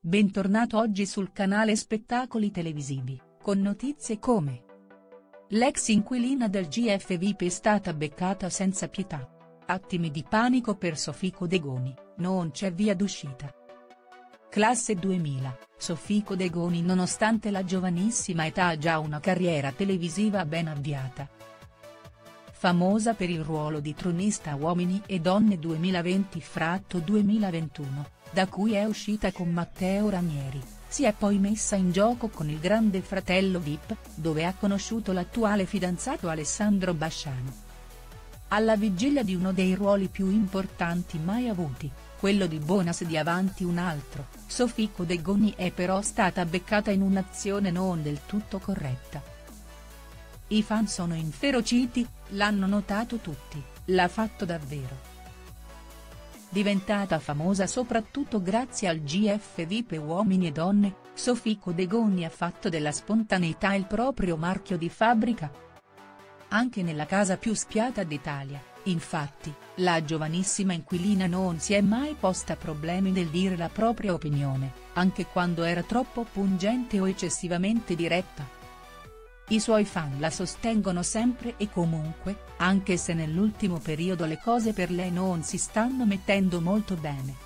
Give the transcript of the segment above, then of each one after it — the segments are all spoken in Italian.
Bentornato oggi sul canale Spettacoli Televisivi, con notizie come: l'ex inquilina del GF VIP è stata beccata senza pietà. Attimi di panico per Sofico De Goni, non c'è via d'uscita. Classe 2000, Sofico De Goni nonostante la giovanissima età ha già una carriera televisiva ben avviata. Famosa per il ruolo di tronista Uomini e Donne 2020-2021, da cui è uscita con Matteo Ranieri, si è poi messa in gioco con Il Grande Fratello VIP, dove ha conosciuto l'attuale fidanzato Alessandro Basciano. Alla vigilia di uno dei ruoli più importanti mai avuti, quello di Bonus di Avanti un altro, Sofico De Goni è però stata beccata in un'azione non del tutto corretta. I fan sono inferociti, l'hanno notato tutti, l'ha fatto davvero. Diventata famosa soprattutto grazie al GF VIP e Uomini e Donne, Sofico De Goni ha fatto della spontaneità il proprio marchio di fabbrica. Anche nella casa più spiata d'Italia, infatti, la giovanissima inquilina non si è mai posta problemi nel dire la propria opinione, anche quando era troppo pungente o eccessivamente diretta. I suoi fan la sostengono sempre e comunque, anche se nell'ultimo periodo le cose per lei non si stanno mettendo molto bene.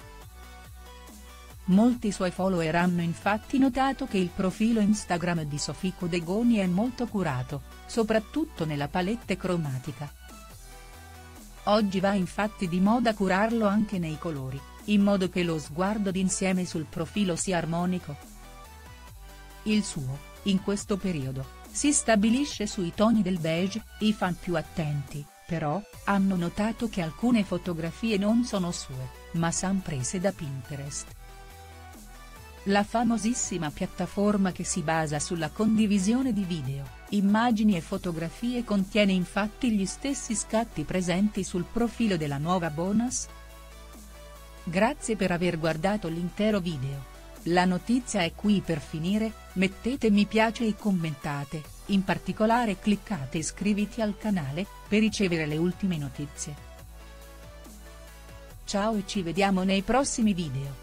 Molti suoi follower hanno infatti notato che il profilo Instagram di Sofico De Goni è molto curato, soprattutto nella palette cromatica. Oggi va infatti di moda curarlo anche nei colori, in modo che lo sguardo d'insieme sul profilo sia armonico. Il suo, in questo periodo, si stabilisce sui toni del beige. I fan più attenti, però, hanno notato che alcune fotografie non sono sue, ma son prese da Pinterest. La famosissima piattaforma che si basa sulla condivisione di video, immagini e fotografie contiene infatti gli stessi scatti presenti sul profilo della nuova Bonus. Grazie per aver guardato l'intero video. La notizia è qui per finire, mettete mi piace e commentate, in particolare cliccate iscriviti al canale, per ricevere le ultime notizie. Ciao e ci vediamo nei prossimi video.